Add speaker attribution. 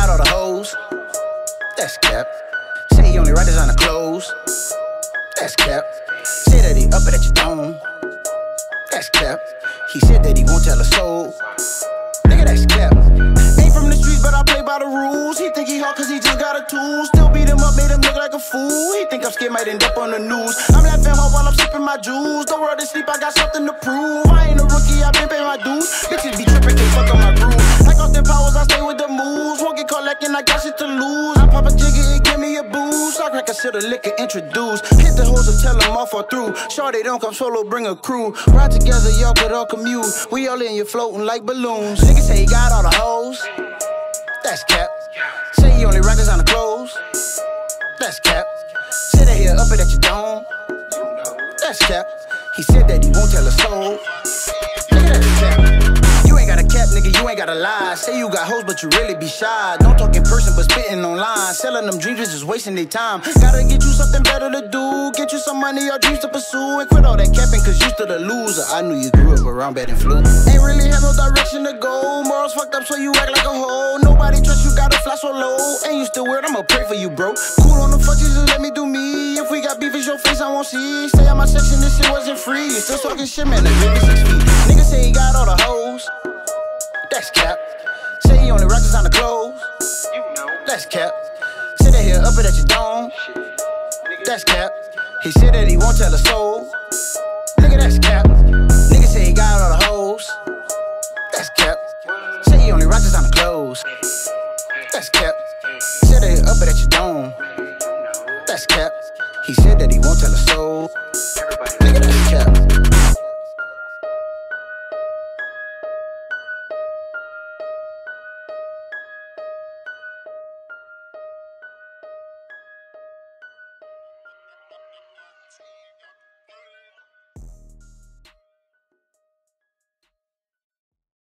Speaker 1: got all the hoes. That's cap. Say he only rock designer clothes. That's cap. Say that he up it at your dome. That's cap. He said that he won't tell a soul. Nigga, that's cap. Ain't from the streets, but I play by the rules. He think he hot cause he just got a tool. Still beat him up, made him look like a fool. He think I'm scared, might end up on the news. I'm laughing hard while I'm sipping my juice. The world is sleep, I got something to prove. I ain't a rookie, I been paying my dues. Bitches be tripping, they fuck on my groove. Like Austin Powers, I stay with the moves. Won't get caught lacking, I got shit to lose. I pop a jiggy and give me a boost. I crack a shit of liquor, introduce. Hit the hoes and tell them all fall through. Shorty don't come solo, bring a crew. Ride together, y'all could all commute. We all in, you floating like balloons. Niggas say he got all the hoes. That's cap. Say he only rock designer clothes. That's cap. Say that he'll up it at your dome. That's cap. He said that he won't tell a soul. Nigga, that's cap. You ain't got a cap, nigga, you ain't gotta lie. Say you got hoes, but you really be shy. Don't talk in person, but spitting online. Selling them dreams is just wasting their time. Gotta get you something better to do. Get you some money or dreams to pursue. And quit all that capping, cause you still a loser. I knew you grew up around bad influence. Ain't really have no direction to go. Morals fucked up, so you act like a hoe. Nobody trust you, gotta fly so low. And you still weird, I'ma pray for you, bro. Cool on the fuck, you just let me do me. If we got beef, it's your face, I won't see. Stay out my section, this shit wasn't free. Still talking shit, man, the baby 6 feet. Nigga say he got all the hoes. That's cap. Say he only rock designer clothes. That's cap. Say that he'll up it at your dome. That's cap. He said that he won't tell a soul. Nigga, that's cap. Nigga say he got all the hoes. That's cap. Say he only rock designer clothes. That's cap. Said that he'll up it at your dome. That's cap. He said that he won't tell a soul.